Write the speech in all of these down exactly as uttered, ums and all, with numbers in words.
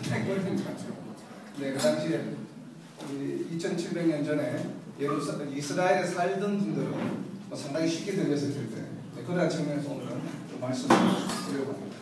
네, 그 당시에 이천칠백 년 전에 예루사, 이스라엘에 살던 분들은 뭐 상당히 쉽게 들렸을 텐데 네, 그런 측면에서 오늘은 좀 말씀을 드리려고 합니다.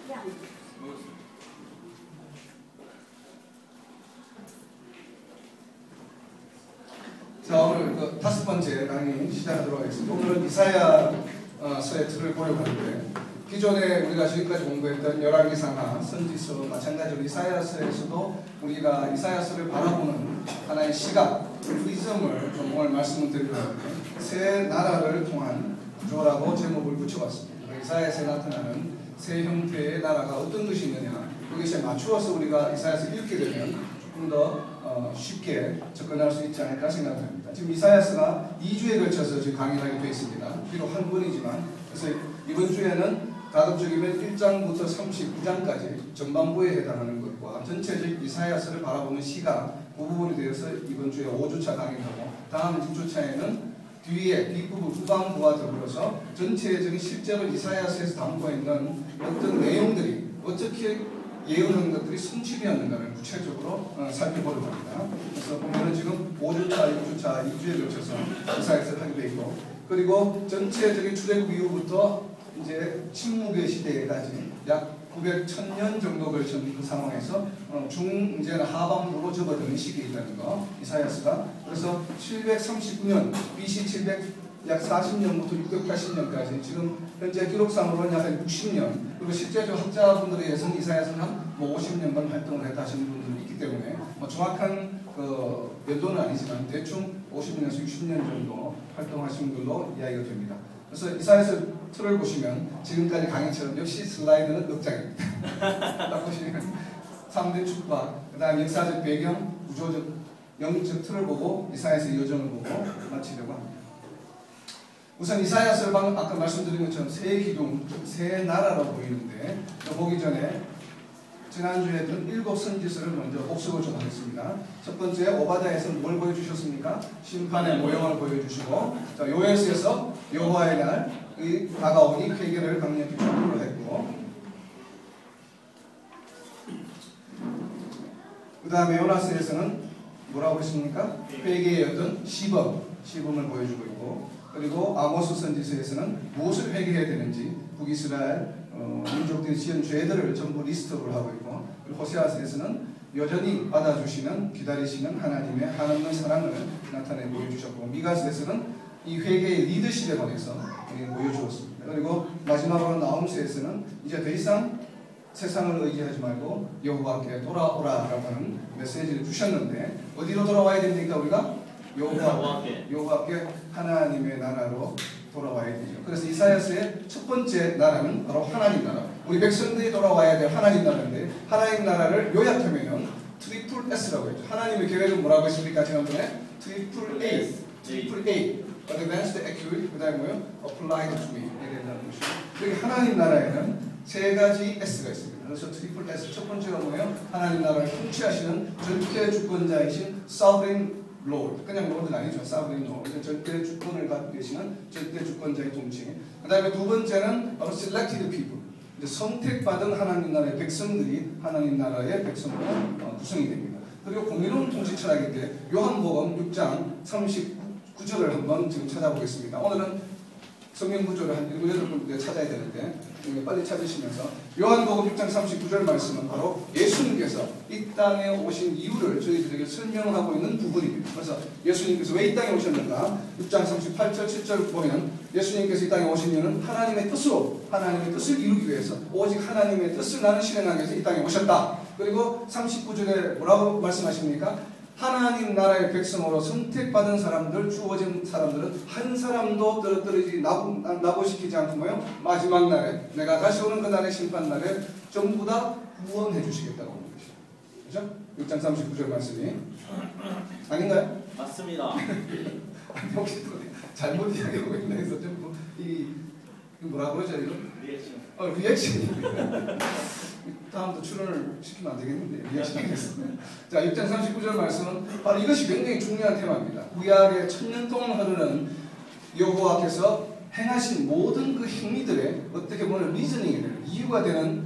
자, 오늘 그 다섯 번째 강의 시작하도록 하겠습니다. 오늘은 이사야서의 틀을 보려고 하는데 기존에 우리가 지금까지 공부했던 열왕기상하, 선지서, 마찬가지로 이사야서에서도 우리가 이사야서를 바라보는 하나의 시각, 프리즘을 좀 오늘 말씀을 드리려고 하는데 새 나라를 통한 구조라고 제목을 붙여봤습니다. 이사야서에 나타나는 새 형태의 나라가 어떤 것이 있느냐, 그것에 맞추어서 우리가 이사야서 읽게 되면 조금 더 어, 쉽게 접근할 수 있지 않을까 생각합니다. 지금 이사야서가 이 주에 걸쳐서 지금 강의를 하게 되어 있습니다. 비록 한 권이지만, 그래서 이번 주에는 가급적이면 일 장부터 삼십구 장까지 전반부에 해당하는 것과 전체적 이사야서를 바라보는 시각 그 부분에 대해서 이번 주에 오 주차 강의하고 다음 육 주차에는 뒤에 뒷부분 후반부와 더불어서 전체적인 실제로 이사야서에서 담고 있는 어떤 내용들이 어떻게 예언한 것들이 성취되었는가를 구체적으로 어, 살펴보려고 합니다. 그래서 보면은 지금 오 주차, 육 주차, 이 주에 걸쳐서 이사야서를 하게 되어 있고, 그리고 전체적인 출애굽 이후부터 이제 침묵의 시대까지 약 구백, 천 년 정도 걸친 그 상황에서 어, 중 이제는 하반부로 접어드는 시기에 있다는 거, 이사야서가. 그래서 칠백삼십구 년, 비씨 칠백 약 사십 년부터 육백팔십 년까지 지금 현재 기록상으로는 약 육십 년, 그리고 실제적 학자분들에 의해서는 이사야서는 한 뭐 오십 년간 활동을 했다 하시는 분들이 있기 때문에 뭐 정확한 그 연도는 아니지만 대충 오십 년에서 육십 년 정도 활동하신 걸로 이야기가 됩니다. 그래서 이사야서 틀을 보시면 지금까지 강의처럼 역시 슬라이드는 넉장입니다. 딱 보시면 삼 대 축과 그 다음 역사적 배경, 구조적, 영적 틀을 보고 이사야서의 여정을 보고 마치려고 합니다. 우선 이사야서를 방금 아까 말씀드린 것처럼 새 기둥, 새 나라로 보이는데 보기 전에 지난주에 했던 일곱 선지서를 먼저 복습을 좀 하겠습니다. 첫 번째 오바댜에서 뭘 보여주셨습니까? 심판의 모형을 보여주시고, 자, 요엘서에서 여호와의 날이 다가오니 회개를 강력히 촉구를 했고, 그 다음에 요나서에서는 뭐라고 했습니까? 회개의 어떤 시범, 시범을 보여주고 있고, 그리고 아모스 선지서에서는 무엇을 회개해야 되는지 북이스라엘 어, 민족들이 지은 죄들을 전부 리스트를 하고 있고, 그리고 호세아서에서는 여전히 받아주시는, 기다리시는 하나님의 한없는 사랑을 나타내 보여주셨고, 미가서에서는 이 회개의 리더십에 관해서 보여주었습니다. 그리고 마지막으로 나홈서에서는 이제 더 이상 세상을 의지하지 말고 여호와께 돌아오라라고 하는 메시지를 주셨는데 어디로 돌아와야 됩니까? 우리가 여호와께, 여호와께 하나님의 나라로 돌아와야 되죠. 그래서 이사야서의 첫 번째 나라는 바로 하나님 나라. 우리 백성들이 돌아와야 될 하나님 나라인데, 하나님 나라를 요약하면은 트리플 S라고 했죠. 하나님의 계획은 뭐라고 했습니까? 지난번에 트리플 A, 트리플 A, Advanced, Accurate, 그 다음에 뭐요? Applied to me. 이래 된다는 것이죠. 그리고 하나님 나라에는 세 가지 S가 있습니다. 그래서 트리플 S 첫 번째가 뭐예요? 하나님 나라를 통치하시는 절대 주권자이신 Sovereign Lord, 그냥 Lord는 아니죠. Sovereign Lord, 절대 주권을 갖고 계시는 절대 주권자의 통치. 그 다음에 두 번째는 바로 Selected People, 이제 선택받은 하나님 나라의 백성들이 하나님 나라의 백성으로 어, 구성이 됩니다. 그리고 공의로운 통치 철학인데 요한복음 육 장 삼십구 절을 한번 지금 찾아보겠습니다. 오늘은 성경 구조를 한 일곱, 여덟 번 찾아야 되는데 빨리 찾으시면서 요한복음 육 장 삼십구 절 말씀은 바로 예수님께서 이 땅에 오신 이유를 저희들에게 설명하고 있는 부분입니다. 그래서 예수님께서 왜 이 땅에 오셨는가? 육 장 삼십팔 절, 칠 절 보면 예수님께서 이 땅에 오신 이유는 하나님의 뜻으로, 하나님의 뜻을 이루기 위해서, 오직 하나님의 뜻을 나는 실행하기 위해서 이 땅에 오셨다. 그리고 삼십구 절에 뭐라고 말씀하십니까? 하나님 나라의 백성으로 선택받은 사람들, 주어진 사람들은 한 사람도 떨어뜨리지 나부, 나부시키지 않고 뭐요? 마지막 날에, 내가 다시 오는 그 날의 심판 날에 전부 다 구원해 주시겠다고 하는 것이죠. 그렇죠? 육 장 삼십구 절 말씀이 아닌가요? 맞습니다. 아니, 혹시 잘못 이야기하고 있나 해서 좀 이 뭐라 그러죠 이거? 리액션. 어, 리액션입니다. 다음부터 출연을 시키면 안 되겠는데 리액션 하겠습니다. 자, 육 장 삼십구 절 말씀은 바로 이것이 굉장히 중요한 테마입니다. 구약의 천년 동안 흐르는 여호와께서 행하신 모든 그 행위들의 어떻게 보면 리즈닝이 되는, 이유가 되는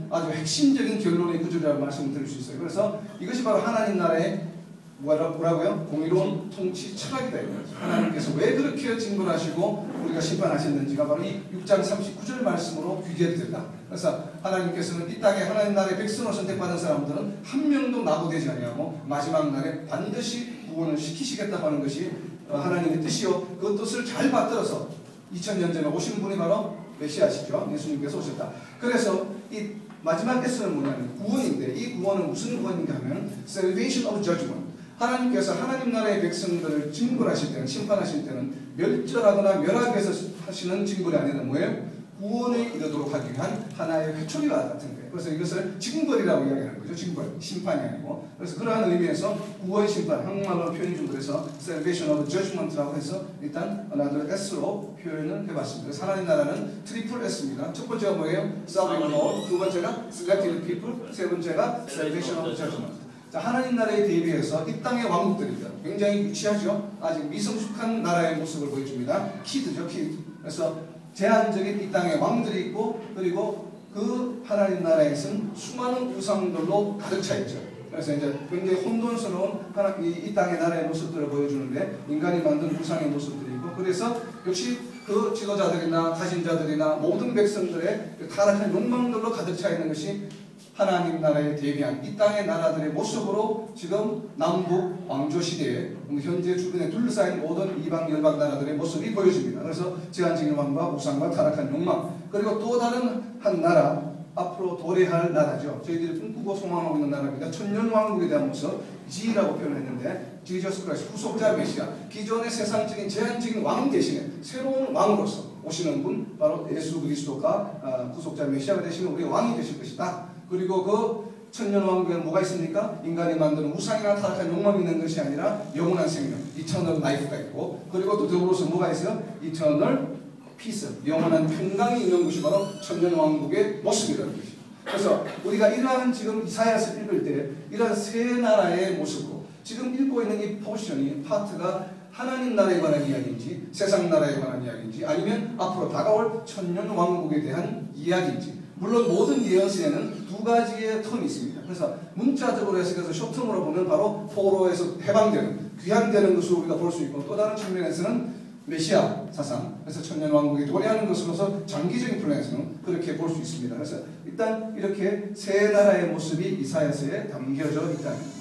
아주 핵심적인 결론의 구절이라고 말씀을 드릴 수 있어요. 그래서 이것이 바로 하나님 나라의 뭐라, 뭐라고요? 공의로운 통치 철학이다. 하나님께서 왜 그렇게 징벌하시고 우리가 심판하셨는지가 바로 이 육 장 삼십구 절 말씀으로 귀결된다. 그래서 하나님께서는 이 땅에 하나님 나라의 백성으로 선택받은 사람들은 한 명도 낙오되지 아니하고 마지막 날에 반드시 구원을 시키시겠다고 하는 것이 하나님의 뜻이요. 그 뜻을 잘 받들어서 이천 년 전에 오신 분이 바로 메시아시죠. 예수님께서 오셨다. 그래서 이 마지막 S는 뭐냐면 구원인데, 이 구원은 무슨 구원인가 하면 Salvation of Judgment. 하나님께서 하나님 나라의 백성들을 징벌하실 때는, 심판하실 때는 멸절하거나 멸하기 위해서 하시는 징벌이 아니라 뭐예요? 구원에 이르도록 하기 위한 하나의 회초리와 같은 거예요. 그래서 이것을 징벌이라고 이야기하는 거죠. 징벌, 심판이 아니고. 그래서 그러한 의미에서 구원 심판, 한국말로 표현이 좀 그래서 Salvation of Judgment라고 해서 일단 하나를 S로 표현을 해봤습니다. 그래서 하나님 나라는 트리플 S입니다. 첫 번째가 뭐예요? Sovereign Lord, 두 번째가 Selected People, 세 번째가 Salvation of Judgment. 자, 하나님 나라에 대비해서 이 땅의 왕국들입니다. 굉장히 유치하죠. 아직 미성숙한 나라의 모습을 보여줍니다. 키드죠, 키드. 그래서 제한적인 이 땅에 왕들이 있고, 그리고 그 하나님 나라에서는 수많은 우상들로 가득 차 있죠. 그래서 이제 굉장히 혼돈스러운 하나, 이, 이 땅의 나라의 모습들을 보여주는데, 인간이 만든 우상의 모습들이 있고, 그래서 역시 그 지도자들이나 가신자들이나 모든 백성들의 타락한 욕망들로 가득 차 있는 것이 하나님 나라에 대비한 이 땅의 나라들의 모습으로 지금 남북 왕조 시대에 현재 주변에 둘러싸인 모든 이방 열방 나라들의 모습이 보여집니다. 그래서 제한적인 왕과 우상과 타락한 욕망, 그리고 또 다른 한 나라, 앞으로 도래할 나라죠. 저희들이 꿈꾸고 소망하고 있는 나라입니다. 천년 왕국에 대한 모습, G라고 표현했는데, 지저스 크라이스트, 후속자 메시아, 기존의 세상적인 제한적인 왕 대신에 새로운 왕으로서 오시는 분, 바로 예수 그리스도가 어, 후속자 메시아가 되시면 우리 왕이 되실 것이다. 그리고 그 천년 왕국에는 뭐가 있습니까? 인간이 만드는 우상이나 타락한 욕망이 있는 것이 아니라 영원한 생명, 이터널 라이프가 있고, 그리고 또 더불어서 뭐가 있어요? 이터널 피스, 영원한 평강이 있는 것이 바로 천년 왕국의 모습이라는 것이죠. 그래서 우리가 이러한 지금 이사야서 읽을 때 이러한 세 나라의 모습으로 지금 읽고 있는 이 포션이, 파트가 하나님 나라에 관한 이야기인지, 세상 나라에 관한 이야기인지, 아니면 앞으로 다가올 천년 왕국에 대한 이야기인지. 물론 모든 예언서에는 두 가지의 텀이 있습니다. 그래서 문자적으로 해석해서 쇼텀으로 보면 바로 포로에서 해방되는, 귀환되는 것으로 우리가 볼 수 있고, 또 다른 측면에서는 메시아 사상, 그래서 천년 왕국에 도래하는 것으로서 장기적인 플랜에서는 그렇게 볼 수 있습니다. 그래서 일단 이렇게 세 나라의 모습이 이사야서에 담겨져 있다는 겁니다.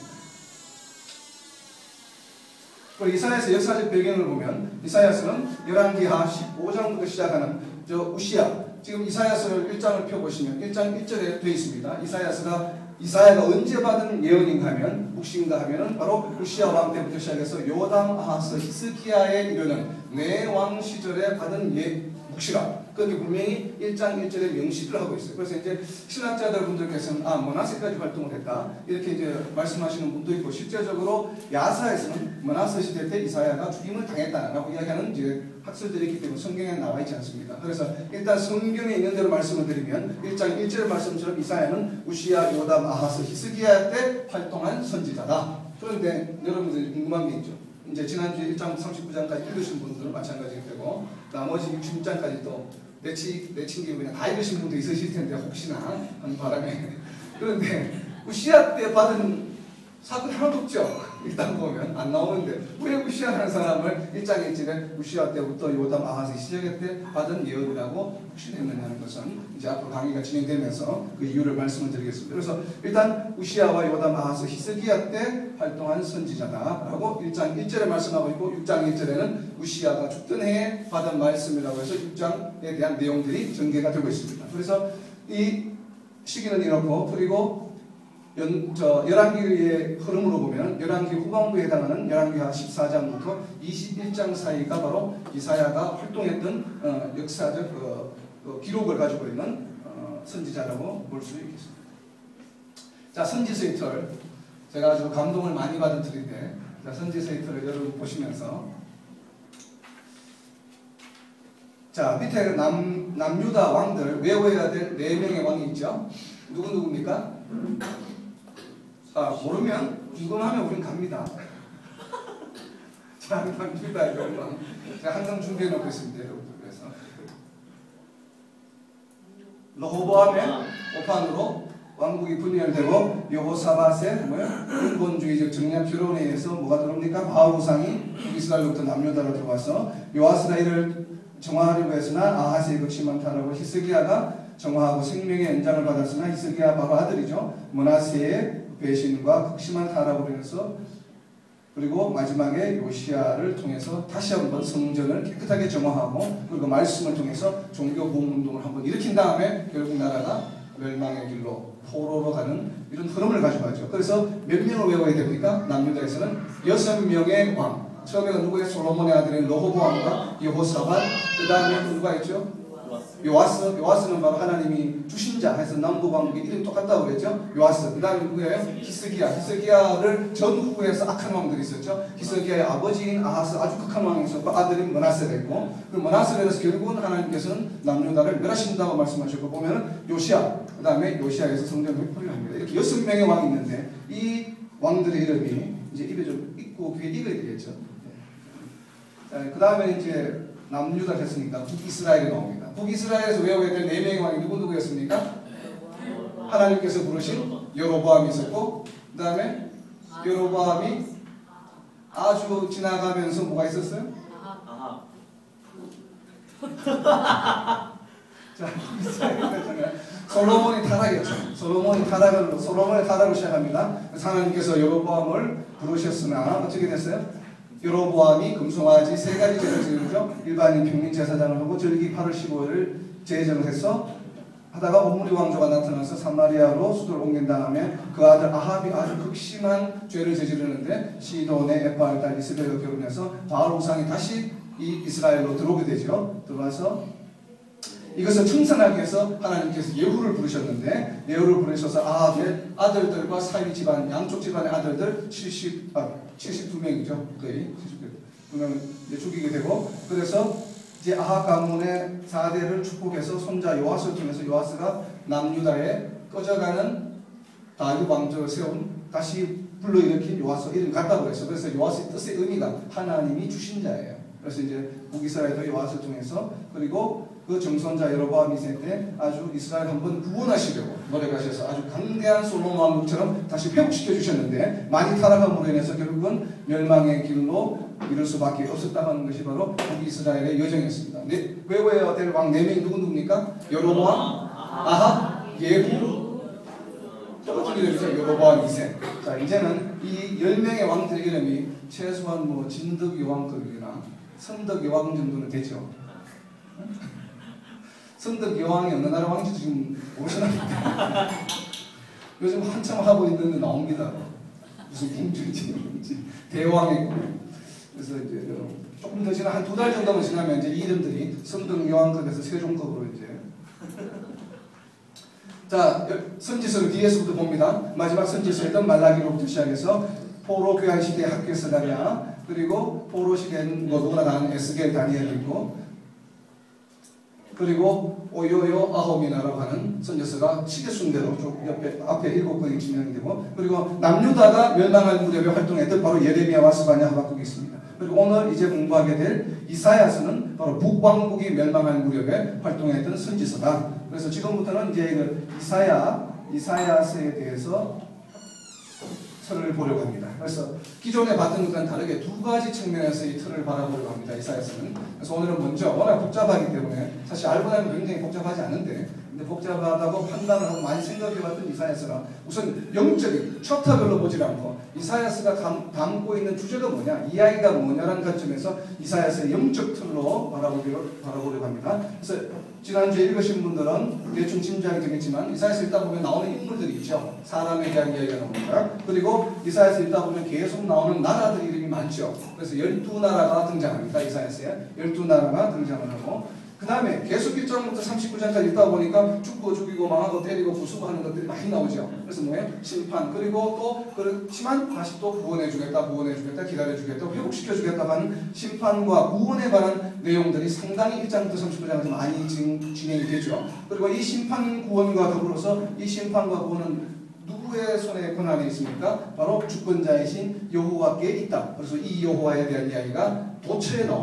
그리고 이사야서 역사적 배경을 보면 이사야서는 열왕기하 십오 장부터 시작하는 저 우시야, 지금 이사야서를 일 장을 펴보시면 일 장 일 절에 되어 있습니다. 이사야서가 이사야가 언제 받은 예언인가 하면, 묵신가 하면은 바로 우시야 왕 때부터 시작해서 요담, 아하스, 히스기야에 이르는 네 왕 시절에 받은 예, 묵시라. 그렇게 분명히 일 장 일 절에 명시를 하고 있어요. 그래서 이제 신학자들 분들께서는 아, 머나세까지 활동을 했다, 이렇게 이제 말씀하시는 분도 있고, 실제적으로 야사에서는 머나세 시대 때 이사야가 죽임을 당했다라고 이야기하는 이제 학설들이 있기 때문에 성경에 나와 있지 않습니다. 그래서 일단 성경에 있는 대로 말씀을 드리면 일 장 일 절 말씀처럼 이사야는 우시야, 요담, 아하스, 히스기야 때 활동한 선지자다. 그런데 여러분들이 궁금한 게 있죠. 이제 지난주에 일 장 삼십구 장까지 읽으신 분들은 마찬가지일 테고, 나머지 육십육 장까지 또 내치, 내친 게 그냥 다 읽으신 분도 있으실 텐데, 혹시나 하는 바람에. 그런데 우시야 때 받은 사건 하나도 없죠. 일단 보면 안 나오는데 왜 우시야라는 사람을 일 장 일 절에 우시야 때부터 요담, 아하스, 시작할 때 받은 예언이라고 확신했느냐는 것은 이제 앞으로 강의가 진행되면서 그 이유를 말씀을 드리겠습니다. 그래서 일단 우시야와 요담, 아하스, 히스기야 때 활동한 선지자다라고 일 장 일 절에 말씀하고 있고, 육 장 일 절에는 우시야가 죽던 해에 받은 말씀이라고 해서 육 장에 대한 내용들이 전개가 되고 있습니다. 그래서 이 시기는 이렇고, 그리고 연, 저, 열왕기의 흐름으로 보면 열왕기 후반부에 해당하는 열왕기하 십사 장부터 이십일 장 사이가 바로 이사야가 활동했던 어, 역사적 어, 어, 기록을 가지고 있는 어, 선지자라고 볼 수 있겠습니다. 자, 선지서의 틀, 제가 아주 감동을 많이 받은 틀인데, 자, 선지서의 틀을 여러분 보시면서, 자, 밑에 남, 남유다 왕들 외워야 될 네 명의 왕이 있죠. 누구누구입니까? 아, 모르면 궁금하면 우린 갑니다. 자, 남유다의 왕, 제가 항상 준비해 놓고 있습니다, 여러분들. 그래서 러호보암의 오판으로 왕국이 분열되고 여호사밧의 뭐야? 인본주의적 정략 결혼에 의해서 뭐가 들어옵니까? 바알 우상이 이스라엘로부터 남유다로 들어와서 요아스가 이를 정화하려고 했으나 아하스의 극심한 타락으로 히스기야가 정화하고 생명의 연장을 받았으나 히스기야 바로 아들이죠. 므낫세의 배신과 극심한 타락으로 인해서 그리고 마지막에 요시야를 통해서 다시 한번 성전을 깨끗하게 정화하고 그리고 말씀을 통해서 종교 보험운동을 한번 일으킨 다음에 결국 나라가 멸망의 길로 포로로 가는 이런 흐름을 가져가죠. 그래서 몇 명을 외워야 됩니까? 남유다에서는 여섯 명의 왕. 처음에가 누구예요? 솔로몬의 아들인 러호보암과 여호사밧. 그 다음에 누가 있죠? 요아스. 요아스는 바로 하나님이 주신 자 해서 남부 왕국의 이름이 똑같다고 그랬죠. 요아스. 그 다음에 누구예요? 히스기야. 히스기야를 전후에서 악한 왕들이 있었죠. 히스기야의 아버지인 아하스 아주 극한 왕이 있었고 아들인 므낫세가 있고 그 므낫세를 해서 결국은 하나님께서는 남유다를 멸하신다고 말씀하셨고 보면은 요시야. 그 다음에 요시야에서 성전 회복을 합니다. 이렇게 여섯 명의 왕이 있는데 이 왕들의 이름이 이제 입에 좀 있고 귀에 익어야 되겠죠. 그 다음에 이제 남유다 됐으니까 북이스라엘이 나옵니다. 북이스라엘에서 외워야 될 네 명의 왕이 누구 누구였습니까? 하나님께서 부르신 여로보암이 있었고 그 다음에 여로보암이 아주 지나가면서 뭐가 있었어요? 아하. 자, 솔로몬이 타락이었죠. 솔로몬이 타락을 솔로몬의 타락을 시작합니다. 하나님께서 여로보암을 부르셨으나 어떻게 됐어요? 여로보암이 금송아지 세 가지 제사를 지내죠. 일반인 평민 제사장을 하고 절기 팔월 십오일을 제정을 해서 하다가 옴리 왕조가 나타나서 사마리아로 수도를 옮긴 다음에 그 아들 아합이 아주 극심한 죄를 저지르는데 시돈의 에바알 딸 이스벨과 결혼해서 바알 우상이 다시 이 이스라엘로 들어오게 되죠. 들어와서 이것을 청산하기 위해서 하나님께서 예후를 부르셨는데 예후를 부르셔서 아합의 아들들과 사위 집안 양쪽 집안의 아들들 칠십, 아, 칠십이 명이죠. 거의 칠십이 명을 죽이게 되고 그래서 이제 아합 가문의 사 대를 축복해서 손자 요아스를 통해서 요아스가 남유다에 꺼져가는 다윗 왕조를 세운 다시 불러일으킨 요아스 이름 같다고 했어요. 그래서 요아스의 뜻의 의미가 하나님이 주신 자예요. 그래서 이제 북이스라엘도 요아스를 통해서 그리고 그 정선자 여로보암 이 세 때 아주 이스라엘 한번 구원하시려고 노력하셔서 아주 강대한 솔로몬 왕국처럼 다시 회복시켜 주셨는데 많이 타락함으로 인해서 결국은 멸망의 길로 이룰 수밖에 없었다는 것이 바로 북이스라엘의 여정이었습니다. 네, 외워야 될 왕 네 명이 누구 누굽니까? 여로보암, 아합, 예후, 어떻게 되죠? 여로보암 이 세. 자 이제는 이 열 명의 왕들의 이름이 최소한 뭐 진덕 여왕급이나 선덕 여왕 정도는 되죠. 선덕 여왕이 어느 나라 왕지 지금 오시나요? 요즘 한참 하고 있는데 나옵니다. 무슨 공주인지 뭔지 대왕이고 그래서 이제 조금 더 지나 한 두 달 정도만 지나면 이제 이름들이 선덕 여왕급에서 세종급으로 이제 자 선지서를 뒤에서부터 봅니다. 마지막 선지서였던 말라기로부터 시작해서 포로 교환 시대의 학교 스다랴 그리고 포로 시대는 뭐 누구나 다 아는 에스겔 다니엘이 있고 그리고 오요요 아홉이나라고 하는 선지서가 시대 순대로 쭉 옆에 앞에 일곱 권이 진행이 되고 그리고 남유다가 멸망할 무렵에 활동했던 바로 예레미야와 스바냐 하박국이 있습니다. 그리고 오늘 이제 공부하게 될 이사야서는 바로 북왕국이 멸망할 무렵에 활동했던 선지서다. 그래서 지금부터는 이제 그 이사야 이사야서에 대해서 틀을 보려고 합니다. 그래서 기존에 봤던 것과는 다르게 두 가지 측면에서 이 틀을 바라보려고 합니다. 이사야서는. 그래서 오늘은 먼저 워낙 복잡하기 때문에 사실 알고 나면 굉장히 복잡하지 않은데 근데 복잡하다고 판단을 하고 많이 생각해봤던 이사야서가 우선 영적인 챕터별로 보지 않고 이사야서가 담고 있는 주제가 뭐냐 이야기가 뭐냐라는 관점에서 이사야서의 영적 틀로 바라보려고, 바라보려고 합니다. 그래서 지난주에 읽으신 분들은 대충 짐작이 되겠지만 이사야서 읽다 보면 나오는 인물들이 있죠. 사람에 대한 이야기가 나옵니다. 그리고 이사야서 읽다 보면 계속 나오는 나라들 이름이 많죠. 그래서 열두 나라가 등장합니다. 이사야서에 열두 나라가 등장을 하고 그 다음에 계속 일 장부터 삼십구 장까지 읽다 보니까 죽고 죽이고 망하고 때리고 부수고 하는 것들이 많이 나오죠. 그래서 뭐예요? 심판 그리고 또 그렇지만 다시 또 구원해 주겠다 구원해 주겠다 기다려 주겠다 회복시켜 주겠다 하는 심판과 구원에 관한 내용들이 상당히 일 장부터 삼십구 장까지 많이 진, 진행이 되죠. 그리고 이 심판 구원과 더불어서 이 심판과 구원은 누구의 손에 권한이 있습니까? 바로 주권자이신 여호와께 있다. 그래서 이 여호와에 대한 이야기가 도처에 나옵니다.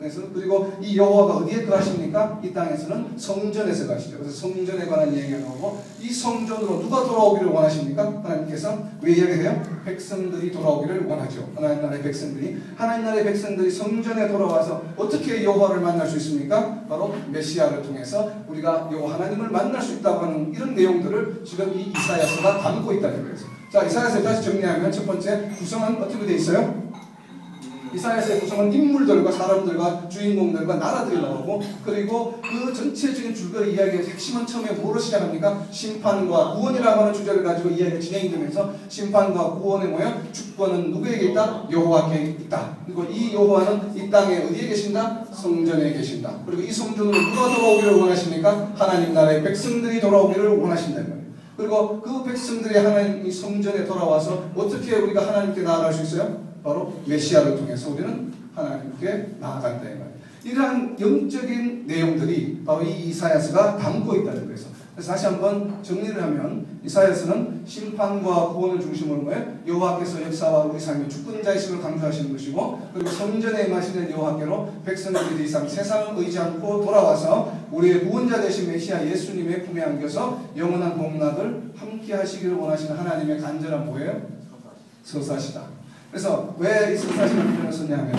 그래서 그리고 이 여호와가 어디에 거하십니까? 이 땅에서는 성전에서 가시죠. 그래서 성전에 관한 이야기가 나오고 이 성전으로 누가 돌아오기를 원하십니까? 하나님께서 왜 이야기해요? 백성들이 돌아오기를 원하죠. 하나님 나라의 백성들이 하나님 나라의 백성들이 성전에 돌아와서 어떻게 여호와를 만날 수 있습니까? 바로 메시아를 통해서 우리가 여호와 하나님을 만날 수 있다고 하는 이런 내용들을 지금 이 이사야서가 담고 있다는 거예요. 자, 이사야서 다시 정리하면 첫 번째 구성은 어떻게 되어 있어요? 이사야서의 구성은 인물들과 사람들과 주인공들과 나라들이 나오고 그리고 그 전체적인 줄거리 이야기의 핵심은 처음에 뭐로 시작합니까? 심판과 구원이라고 하는 주제를 가지고 이야기가 진행이 되면서 심판과 구원의 뭐야? 주권은 누구에게 있다? 여호와께 있다. 그리고 이 여호와는 이 땅에 어디에 계신다? 성전에 계신다. 그리고 이 성전으로 누가 돌아오기를 원하십니까? 하나님 나라의 백성들이 돌아오기를 원하신다는 거예요. 그리고 그 백성들이 하나님 이 성전에 돌아와서 어떻게 우리가 하나님께 나아갈 수 있어요? 바로 메시아를 통해서 우리는 하나님께 나아간다 이 말이에요. 이러한 영적인 내용들이 바로 이 이사야서가 담고 있다는 거예요. 그래서 다시 한번 정리를 하면 이사야서는 심판과 구원을 중심으로 뭐예요? 여호와께서 역사와 우리 삶의 주권자이심을 강조하시는 것이고 그리고 성전에 임하시는 여호와께로 백성들이 더 이상 세상을 의지 않고 돌아와서 우리의 구원자 되신 메시아 예수님의 품에 안겨서 영원한 복락을 함께 하시기를 원하시는 하나님의 간절한 뭐예요? 서사시다. 그래서 왜 이 서사시를 표현을 썼냐면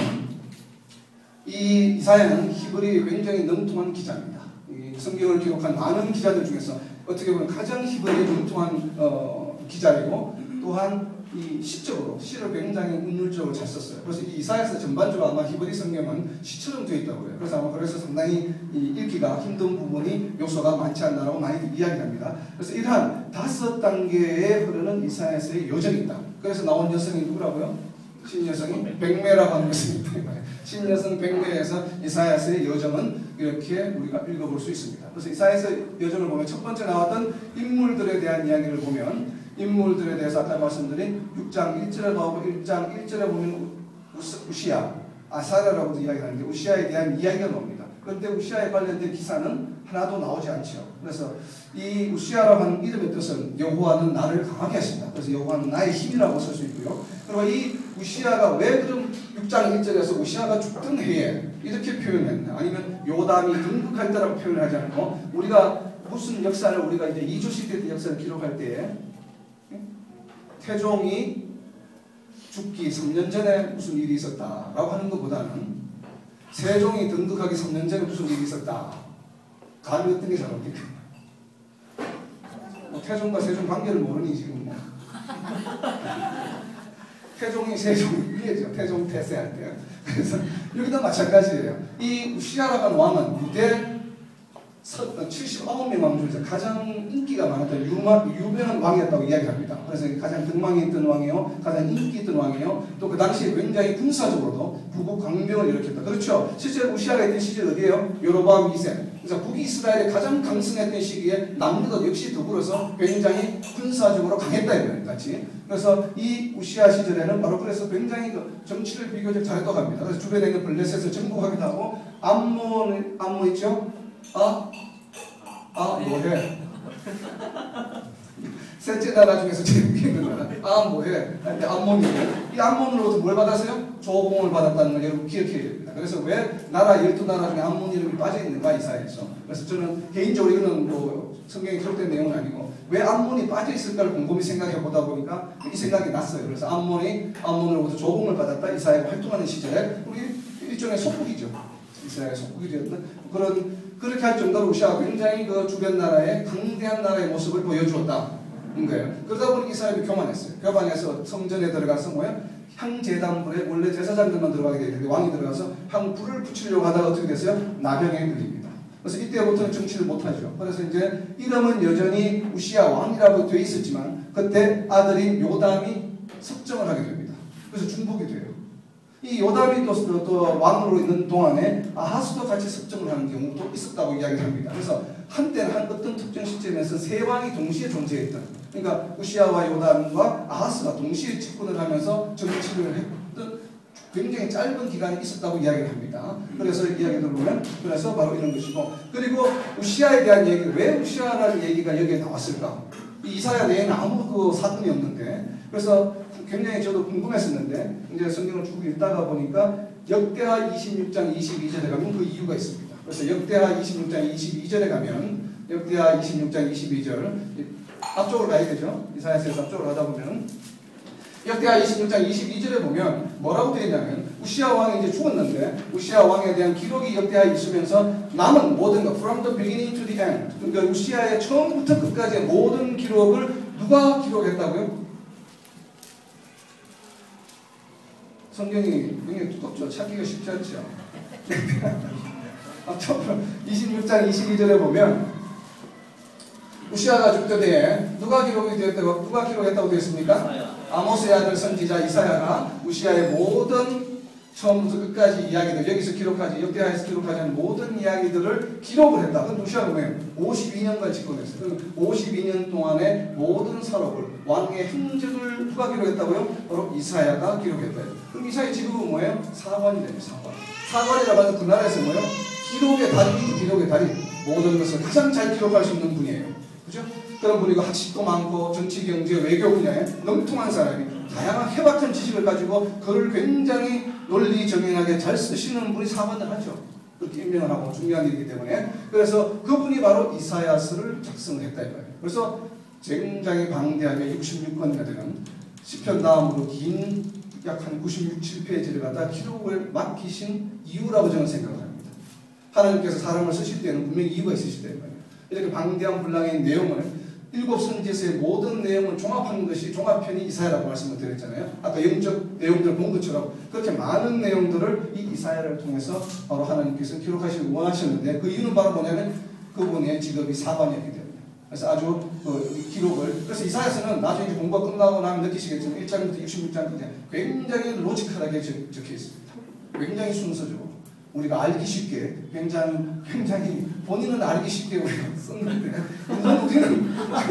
이 이사야는 히브리 굉장히 능통한 기자입니다. 이 성경을 기록한 많은 기자들 중에서 어떻게 보면 가장 히브리에 능통한 어, 기자이고 또한 이 시적으로 시를 굉장히 운율적으로 잘 썼어요. 그래서 이 이사야서 전반적으로 아마 히브리 성경은 시처럼 되어 있다고 해요. 그래서 아마 그래서 상당히 이 읽기가 힘든 부분이 요소가 많지 않나라고 많이 이야기합니다. 그래서 이러한 다섯 단계에 흐르는 이사야서의 여정이 있다. 그래서 나온 여성이 누구라고요? 신여성이 백매라고 하는 것입니다. 신여성 백매에서 이사야서의 여정은 이렇게 우리가 읽어볼 수 있습니다. 그래서 이사야서 여정을 보면 첫 번째 나왔던 인물들에 대한 이야기를 보면 인물들에 대해서 아까 말씀드린 육 장 일 절에 나오고 일 장 일 절에 보면 우시야, 아사랴라고도 이야기하는데 우시야에 대한 이야기가 나옵니다. 그런데 우시야에 관련된 기사는 하나도 나오지 않죠. 그래서 이 우시야라고 하는 이름의 뜻은 여호와는 나를 강하게 하신다. 그래서 여호와는 나의 힘이라고 쓸 수 있고요. 그리고 이 우시야가 왜 그럼 육 장 일 절에서 우시야가 죽던 해에 이렇게 표현했나? 아니면 요담이 등극할 때라고 표현을 하지 않고 우리가 무슨 역사를 우리가 이제 이조 시대 때 역사를 기록할 때에 태종이 죽기 삼 년 전에 무슨 일이 있었다라고 하는 것보다는 세종이 등극하기 삼 년 전에 무슨 일이 있었다. 감이 어떤 게 잘 어울릴까? 뭐 태종과 세종 관계를 모르니 지금 뭐. 태종이 세종 위에죠. 태종 태세할 때. 그래서 여기도 마찬가지예요. 이 우시야라고 하는 왕은 유대 칠십구 명의 왕 중에서 가장 인기가 많았던 유마, 유명한 왕이었다고 이야기합니다. 그래서 가장 등망이 있던 왕이요, 가장 인기 있던 왕이요, 또 그 당시에 굉장히 군사적으로도 부국 강병을 일으켰다. 그렇죠. 실제 우시야가 있던 시절 어디예요? 여로보암 이 세. 그래서 북이스라엘이 가장 강성했던 시기에 남유다 역시 더불어서 굉장히 군사적으로 강했다 이거예요, 같이. 그래서 이 우시야 시절에는 바로 그래서 굉장히 그 정치를 비교적 잘했다고 합니다. 그래서 주변에 있는 블레셋을 정복하기도 하고 암몬, 암몬 있죠? 아? 아, 뭐해? 셋째 나라 중에서 제일 위에 있는 나라. 아, 뭐해? 근데 암몬이에요. 이 암몬으로부터 뭘 받았어요? 조공을 받았다는 걸 여러분 기억해야 됩니다. 그래서 왜 나라 열두 나라 중에 암몬 이름이 빠져있는가 이사야에서. 그래서 저는 개인적으로 이거는 뭐 성경에 기록된 내용은 아니고 왜 암몬이 빠져있을까를 곰곰이 생각해 보다 보니까 이 생각이 났어요. 그래서 암몬이 암몬으로부터 조공을 받았다 이사야가 활동하는 시절에 우리 일종의 속국이죠. 이스라엘 속국이 되었던 그런 그렇게 할 정도로 우시아가 굉장히 그 주변 나라의 강대한 나라의 모습을 보여주었다는 거예요. 그러다 보니 이 사람이 교만했어요. 교만해서 성전에 들어가서 뭐야? 향제단불에 원래 제사장들만 들어가게 되는데 왕이 들어가서 향불을 붙이려고 하다가 어떻게 됐어요? 나병에 걸립니다. 그래서 이때부터는 정치를 못하죠. 그래서 이제 이름은 여전히 우시아 왕이라고 되어 있었지만 그때 아들인 요담이 섭정을 하게 됩니다. 그래서 중복이 돼요. 이 요담이 또, 또 왕으로 있는 동안에 아하스도 같이 섭정을 하는 경우도 있었다고 이야기를 합니다. 그래서 한때는 한 어떤 특정 시점에서 세 왕이 동시에 존재했던, 그러니까 우시아와 요담과 아하스가 동시에 집권을 하면서 정치를 했던 굉장히 짧은 기간이 있었다고 이야기를 합니다. 그래서 이야기를 보면 그래서 바로 이런 것이고, 그리고 우시아에 대한 얘기, 왜 우시아라는 얘기가 여기에 나왔을까? 이 이사야 내에는 아무 그 사건이 없는데, 그래서 굉장히 저도 궁금했었는데 이제 성경을 쭉 읽다가 보니까 역대하 이십육 장 이십이 절에 가면 그 이유가 있습니다. 그래서 역대하 이십육 장 이십이 절에 가면 역대하 이십육 장 이십이 절 앞쪽으로 가야 되죠. 이사야서에서 앞쪽으로 가다 보면 역대하 이십육 장 이십이 절에 보면 뭐라고 되어 있냐면 우시아 왕이 이제 죽었는데 우시아 왕에 대한 기록이 역대하에 있으면서 남은 모든 것 from the beginning to the end 그러니까 우시아의 처음부터 끝까지의 모든 기록을 누가 기록했다고요? 성경이 굉장히 두껍죠. 찾기가 쉽지 않죠. 앞쪽으로 이십육 장 이십이 절에 보면 우시아가 죽던 해에 누가 기록이 되었다고 누가 기록했다고 되어 있습니까? 아모스의 아들 선지자 이사야가 우시아의 모든 처음부터 끝까지 이야기들 여기서 기록하지 역대하에서 기록하지 않은 모든 이야기들을 기록을 했다. 그럼 우시아가 뭐예요? 오십이 년간 집권했어요. 그럼 오십이 년 동안의 모든 산업을 왕의 행적을 누가 기록했다고요? 바로 이사야가 기록했다. 그럼 이사야 직업은 뭐예요? 사관이 됩니다. 사관. 사관이라고 하는 그 나라에서 뭐예요? 기록의 달인, 기록의 달인. 모든 것을 가장 잘 기록할 수 있는 분이에요. 그죠? 그런 분이고 학식도 많고 정치, 경제, 외교 분야에 능통한 사람이 다양한 해박한 지식을 가지고 그를 굉장히 논리 정연하게 잘 쓰시는 분이 사관을 하죠. 그렇게 임명을 하고 중요한 일이기 때문에 그래서 그분이 바로 이사야서를 작성을 했다 이거예요. 그래서 굉장히 방대하게 육십육 권이나 되는 시편 다음으로 긴 약 한 구십육, 칠 페이지를 갖다 기록을 맡기신 이유라고 저는 생각을 합니다. 하나님께서 사람을 쓰실 때는 분명히 이유가 있으실 때예요. 이렇게 방대한 분량의 내용을 일곱 선지서의 모든 내용을 종합한 것이 종합편이 이사야라고 말씀을 드렸잖아요. 아까 영적 내용들을 본 것처럼 그렇게 많은 내용들을 이 이사야를 통해서 바로 하나님께서 기록하시기 원하셨는데 그 이유는 바로 뭐냐면 그분의 직업이 사관이었기 때문에 그래서 아주 그 기록을 그래서 이사야서는 나중에 이제 공부가 끝나고 나면 느끼시겠지만 일 장부터 육십육 장까지 굉장히 로지컬하게 적혀 있습니다. 굉장히 순서적으로 우리가 알기 쉽게 굉장히 굉장히 본인은 알기 쉽게 우리가 썼는데 물론 우리는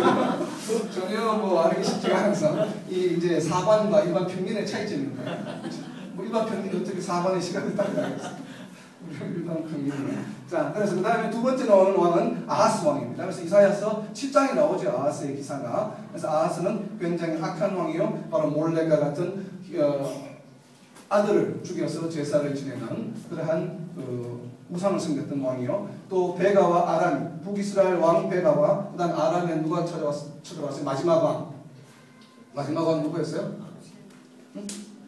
전혀 뭐 알기 쉽지가 않아서 이 이제 사관과 일반 평민의 차이점입니다. 뭐 일반 평민이 어떻게 사관의 시간을 따라가겠어요? 일반 평민은 자 그래서 그 다음에 두 번째 나오는 왕은 아하스 왕입니다. 그래서 이사야서 칠 장에 나오죠. 아하스의 기사가. 그래서 아하스는 굉장히 악한 왕이요. 바로 몰레가 같은 어, 아들을 죽여서 제사를 지내는 그러한 그 우상을 섬겼던 왕이요. 또 베가와 아람, 북이스라엘 왕 베가와 그 다음 아람에 누가 찾아왔, 찾아왔어요? 마지막 왕. 마지막 왕 누구였어요? 응?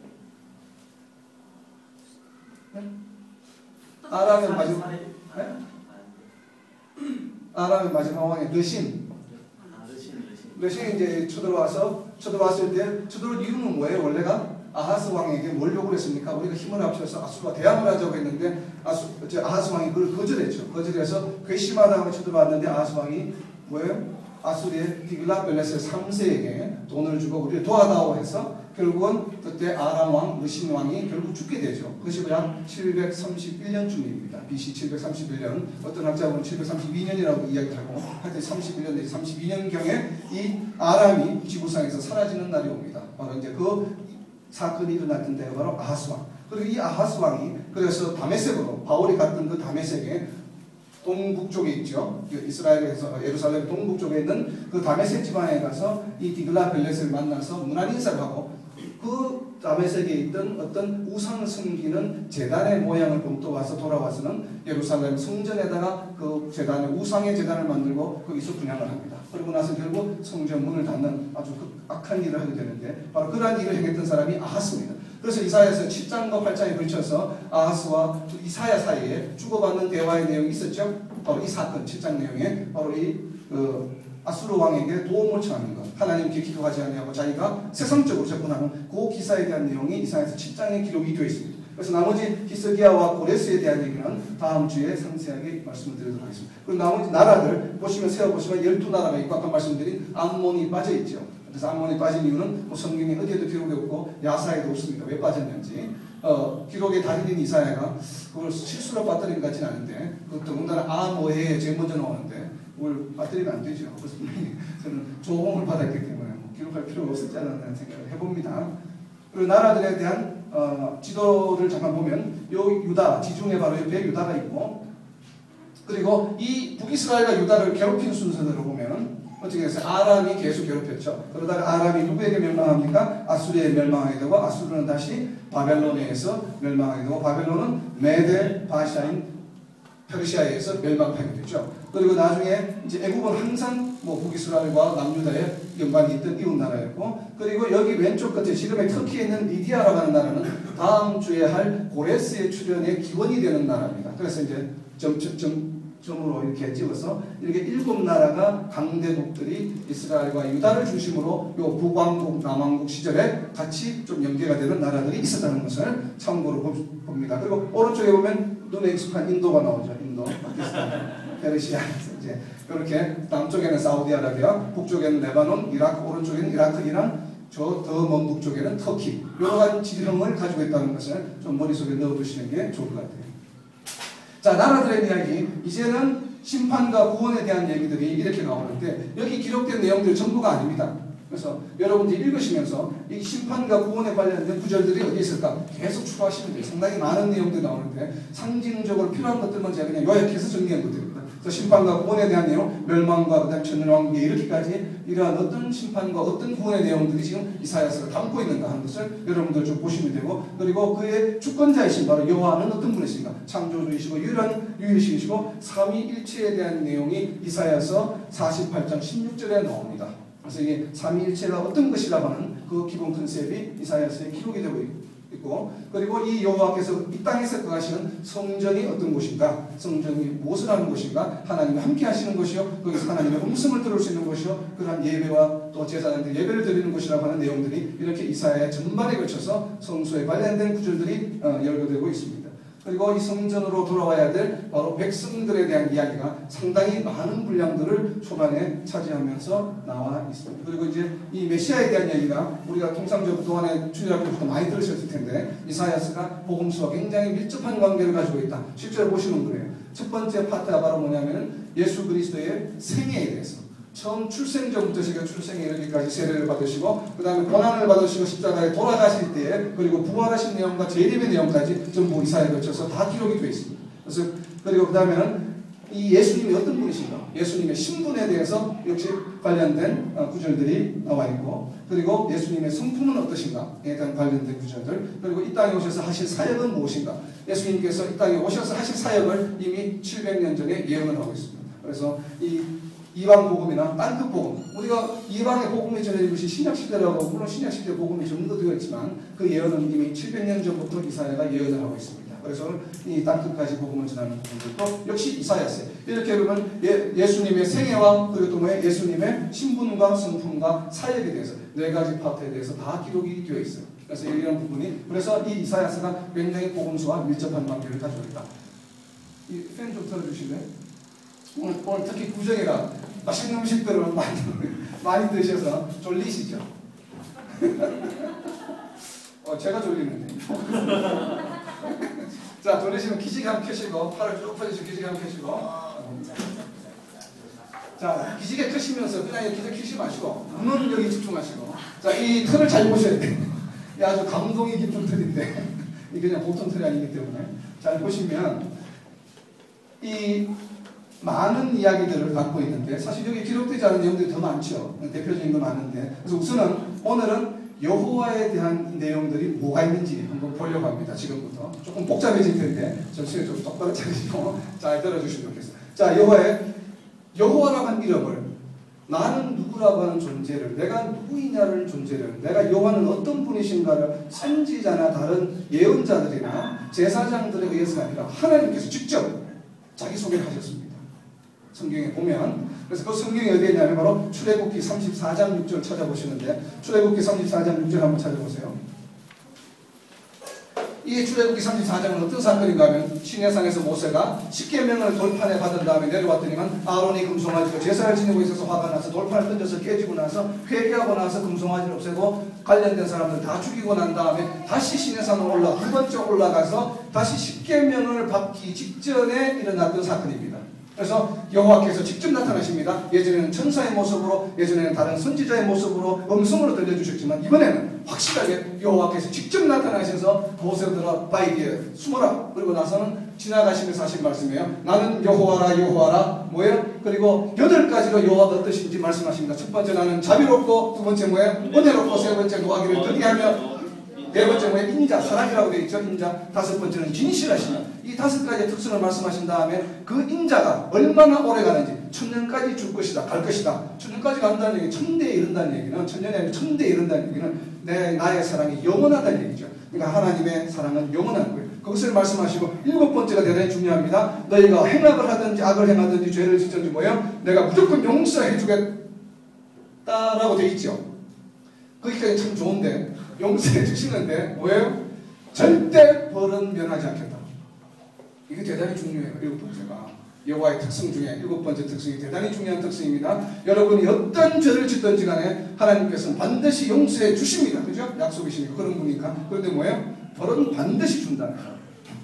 네? 아람의 마지막 네? 아람의 마지막 왕이 르신. 르신이 이제 쳐들어와서 쳐들어왔을 때 쳐들어온 이유는 뭐예요? 원래가 아하스 왕에게 뭘 요구를 했습니까? 우리가 힘을 합쳐서 아수르와 대항을 하자고 했는데 아수, 아하스 왕이 그걸 거절했죠. 거절해서 괘씸하다고 쳐들어왔는데 아하스 왕이 뭐예요? 아수르의 디글랏벨레셀 삼 세에게 돈을 주고 우리를 도와다오 해서 결국은 그때 아람 왕, 르신 왕이 결국 죽게 되죠. 그것이 약 칠백삼십일 년쯤입니다. 비씨 칠백삼십일 년. 어떤 학자분은 칠백삼십이 년이라고 이야기하고 하여튼 삼십일 년 내지 삼십이 년경에 이 아람이 지구상에서 사라지는 날이 옵니다. 바로 이제 그 사건이 일어났던 데가 바로 아하스 왕. 그리고 이 아하스 왕이 그래서 다메섹으로 바울이 갔던 그 다메섹에 동북쪽에 있죠. 이스라엘에서 예루살렘 동북쪽에 있는 그 다메섹 지방에 가서 이 디글랏벨렛을 만나서 문안 인사를 하고 그 다메섹에 있던 어떤 우상을 섬기는 제단의 모양을 본떠 와서 돌아와서는 예루살렘 성전에다가 그 제단의 우상의 제단을 만들고 거기서 분향을 합니다. 그리고 나서 결국 성전 문을 닫는 아주 악한 일을 하게 되는데 바로 그러한 일을 행했던 사람이 아하스입니다. 그래서 이사야서 칠 장과 팔 장에 걸쳐서 아하스와 이사야 사이에 주고받는 대화의 내용이 있었죠. 바로 이 사건 칠 장 내용에 바로 이 그 아수르 왕에게 도움을 청하는 것, 하나님께 기도하지 아니하고 자기가 세상적으로 접근하는 그 기사에 대한 내용이 이사야서 칠 장에 기록이 되어 있습니다. 그래서 나머지 히스기야와 고레스에 대한 얘기는 다음 주에 상세하게 말씀을 드리도록 하겠습니다. 그리고 나머지 나라들 보시면 세어보시면 열두 나라가 있고 아까 말씀드린 암몬이 빠져있죠. 그래서 암몬이 빠진 이유는 뭐 성경에 어디에도 기록이 없고 야사에도 없습니다. 왜 빠졌는지. 어, 기록의 달인인 이사야가 그걸 실수로 빠뜨린 것 같지는 않은데 그 더군다나 아모에 제일 먼저 나오는데 그걸 빠뜨리면 안 되죠. 그래서 저는 조공을 받았기 때문에 뭐 기록할 필요가 없었지 않았나 생각을 해봅니다. 그리고 나라들에 대한 어, 지도를 잠깐 보면 요 유다, 지중해 바로 옆에 유다가 있고 그리고 이 북이스라엘과 유다를 괴롭힌 순서대로 보면 어떻게 했어요? 아람이 계속 괴롭혔죠. 그러다가 아람이 누구에게 멸망합니까? 아수리에 멸망하게 되고 아수르는 다시 바벨론에 의해서 멸망하게 되고 바벨론은 메데 바샤인 페르시아에 의해서 멸망하게 되죠. 그리고 나중에 이제 애국은 항상 뭐 북이스라엘과 남유다에 연관이 있던 이웃 나라였고, 그리고 여기 왼쪽 끝에 지금의 터키에 있는 리디아라고 하는 나라는 다음 주에 할 고레스의 출현의 기원이 되는 나라입니다. 그래서 이제 점, 점, 점, 점으로 이렇게 찍어서 이렇게 일곱 나라가 강대국들이 이스라엘과 유다를 중심으로 요 북왕국, 남왕국 시절에 같이 좀 연계가 되는 나라들이 있었다는 것을 참고로 봅니다. 그리고 오른쪽에 보면 눈에 익숙한 인도가 나오죠. 인도, 파키스탄. 페르시아 이제 이렇게 남쪽에는 사우디아라비아, 북쪽에는 레바논, 이라크, 오른쪽에는 이라크, 이란, 저 더 먼 북쪽에는 터키. 여러 가지 지형을 가지고 있다는 것을 좀 머릿속에 넣어두시는 게 좋을 것 같아요. 자, 나라들의 이야기. 이제는 심판과 구원에 대한 얘기들이 이렇게 나오는데 여기 기록된 내용들 전부가 아닙니다. 그래서 여러분들이 읽으시면서 이 심판과 구원에 관련된 구절들이 어디 있을까 계속 추가하시면 돼요. 상당히 많은 내용들이 나오는데 상징적으로 필요한 것들만 제가 그냥 요약해서 정리한 것들입니다. 그래서 심판과 구원에 대한 내용, 멸망과 그다음 천년왕국에 이렇게까지 이러한 어떤 심판과 어떤 구원의 내용들이 지금 이사야서가 담고 있는가 하는 것을 여러분들 좀 보시면 되고, 그리고 그의 주권자이신 바로 여호와는 어떤 분이신가, 창조주이시고 유일한 유일신이시고 삼위일체에 대한 내용이 이사야서 사십팔 장 십육 절에 나옵니다. 그래서 이게 삼위일체가 어떤 것이라고 하는 그 기본 컨셉이 이사야서에 기록이 되고 있고, 그리고 이 여호와께서 이 땅에서 거하시는 성전이 어떤 곳인가, 성전이 무엇을 하는 곳인가, 하나님과 함께 하시는 것이요, 거기서 하나님의 음성을 들을 수 있는 것이요, 그러한 예배와 또 제사장들 예배를 드리는 것이라고 하는 내용들이 이렇게 이사야의 전반에 걸쳐서 성소에 관련된 구절들이 어, 열거되고 있습니다. 그리고 이 성전으로 돌아와야 될 바로 백성들에 대한 이야기가 상당히 많은 분량들을 초반에 차지하면서 나와 있습니다. 그리고 이제 이 메시아에 대한 이야기가 우리가 통상적으로 동안에 주일학교부터 많이 들으셨을 텐데 이사야서가 복음서와 굉장히 밀접한 관계를 가지고 있다. 실제로 보시면 그래요. 첫 번째 파트가 바로 뭐냐면 예수 그리스도의 생애에 대해서, 처음 출생 전부터 제가 출생에 이르기까지 세례를 받으시고 그 다음에 고난을 받으시고 십자가에 돌아가실 때에, 그리고 부활하신 내용과 재림의 내용까지 전부 이사야에 걸쳐서 다 기록이 되어 있습니다. 그래서 그리고 그 다음에는 이 예수님이 어떤 분이신가, 예수님의 신분에 대해서 역시 관련된 구절들이 나와 있고, 그리고 예수님의 성품은 어떠신가에 대한 관련된 구절들, 그리고 이 땅에 오셔서 하실 사역은 무엇인가, 예수님께서 이 땅에 오셔서 하실 사역을 이미 칠백 년 전에 예언을 하고 있습니다. 그래서 이 이방 복음이나 딴 그 복음, 우리가 이방의 복음이 전해진 것이 신약시대라고, 물론 신약시대 복음이 전도되어 있지만 그 예언은 이미 칠백 년 전부터 이사야가 예언을 하고 있습니다. 그래서 이 땅끝까지 복음을 전하는 부분들도 역시 이사야서에 이렇게 보면 예, 예수님의 생애와 그리고 또 뭐예요? 예수님의 신분과 성품과 사역에 대해서 네 가지 파트에 대해서 다 기록이 되어 있어요. 그래서 이런 부분이, 그래서 이 이사야서가 굉장히 복음서와 밀접한 관계를 가지고 있다. 이 팬 좀 틀어주실래요? 오늘, 오늘 특히 구정이라 맛있는 음식들을 많이, 많이 드셔서 졸리시죠? 어, 제가 졸리는데. 자, 졸리시면 기지개 한번 켜시고, 팔을 쭉 펴주시고 기지개 한번 켜시고. 자, 기지개 켜시면서 그냥 기지개 켜시지 마시고 눈은 여기 집중하시고. 자, 이 틀을 잘 보셔야 돼요. 이 아주 감동이 깊은 틀인데 이게 그냥 보통 틀이 아니기 때문에 잘 보시면 이 많은 이야기들을 갖고 있는데, 사실 여기 기록되지 않은 내용들이 더 많죠. 대표적인 거 많은데, 그래서 우선은 오늘은 여호와에 대한 내용들이 뭐가 있는지 한번 보려고 합니다. 지금부터 조금 복잡해질 텐데 정신을 좀 똑바로 차리시고 잘 들어주시면 좋겠어요. 자, 여호와의 여호와라고 하는 이름을, 나는 누구라고 하는 존재를, 내가 누구이냐를 존재를, 내가 여호와는 어떤 분이신가를 선지자나 다른 예언자들이나 제사장들에 의해서가 아니라 하나님께서 직접 자기 소개를 하셨습니다. 성경에 보면, 그래서 그 성경이 어디에 있냐면 바로 출애굽기 삼십사 장 육 절 찾아보시는데, 출애굽기 삼십사 장 육 절 한번 찾아보세요. 이 출애굽기 삼십사 장은 어떤 사건인가 하면, 시내산에서 모세가 십계명을 돌판에 받은 다음에 내려왔더니만 아론이 금송아지로 제사를 지내고 있어서 화가 나서 돌판을 던져서 깨지고 나서 회개하고 나서 금송아지를 없애고 관련된 사람들 다 죽이고 난 다음에 다시 시내산으로 올라 두 번째 올라가서 다시 십계명을 받기 직전에 일어났던 사건입니다. 그래서 여호와께서 직접 나타나십니다. 예전에는 천사의 모습으로, 예전에는 다른 선지자의 모습으로 음성으로 들려주셨지만 이번에는 확실하게 여호와께서 직접 나타나셔서 보세들아 바위에 숨어라. 그리고 나서는 지나가시면서 하신 말씀이에요. 나는 여호와라 여호와라 뭐예요? 그리고 여덟 가지로 여호와가 어떠신지 말씀하십니다. 첫 번째 나는 자비롭고, 두 번째 뭐예요? 은혜롭고, 세 번째 노하기를 더디하며, 네 번째 뭐예요? 인자, 사랑이라고 되어 있죠. 인자. 다섯 번째는 진실하시며. 이 다섯 가지의 특성을 말씀하신 다음에 그 인자가 얼마나 오래 가는지, 천년까지 줄 것이다, 갈 것이다. 천년까지 간다는 얘기, 천대에 이른다는 얘기는, 천년이 아니라 천대에 이른다는 얘기는 내 나의 사랑이 영원하다는 얘기죠. 그러니까 하나님의 사랑은 영원한 거예요. 그것을 말씀하시고, 일곱 번째가 대단히 중요합니다. 너희가 행악을 하든지 악을 행하든지 죄를 짓든지 뭐예요? 내가 무조건 용서해 주겠다라고 되어 있죠. 거기까지 참 좋은데, 용서해 주시는데 뭐예요? 절대 벌은 면하지 않겠다. 이게 대단히 중요해요. 일곱 번째가 여호와의 특성 중에 일곱 번째 특성이 대단히 중요한 특성입니다. 여러분이 어떤 죄를 짓든지 간에 하나님께서는 반드시 용서해 주십니다. 그죠? 약속이시니까 그런 분이니까. 그런데 뭐예요? 벌은 반드시 준다는 거예요.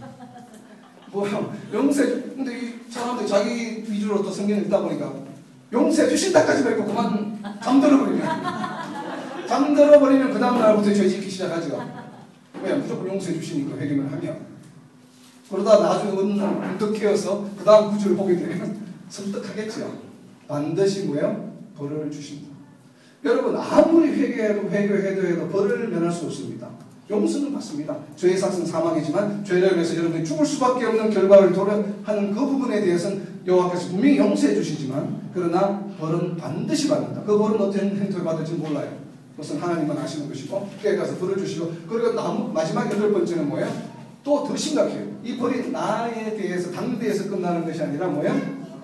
뭐요? 용서해 주... 근데 이 사람들이 자기 위주로 또 성경을 읽다 보니까 용서해 주신다까지 말고 그만 잠들어버리면 잠들어버리면 그 다음 날부터 죄 짓기 시작하죠. 왜? 무조건 용서해 주시니까 회개만 하면. 그러다 나중에 어느 날 문득 깨어서 그 다음 구절을 보게 되면 설득하겠죠. 반드시 뭐예요? 벌을 주신다. 여러분 아무리 회개해도 회개해도 해도 벌을 면할 수 없습니다. 용서는 받습니다. 죄의 삭은 사망이지만 죄를 위해서 여러분이 죽을 수밖에 없는 결과를 도래하는 그 부분에 대해서는 여호와께서 분명히 용서해 주시지만 그러나 벌은 반드시 받는다. 그 벌은 어떤 행태를 받을지 몰라요. 그것은 하나님만 아시는 것이고 그에 가서 벌을 주시고, 그리고 마지막 여덟 번째는 뭐예요? 또 더 심각해요. 이 벌이 나에 대해서 당대에서 끝나는 것이 아니라 뭐예요?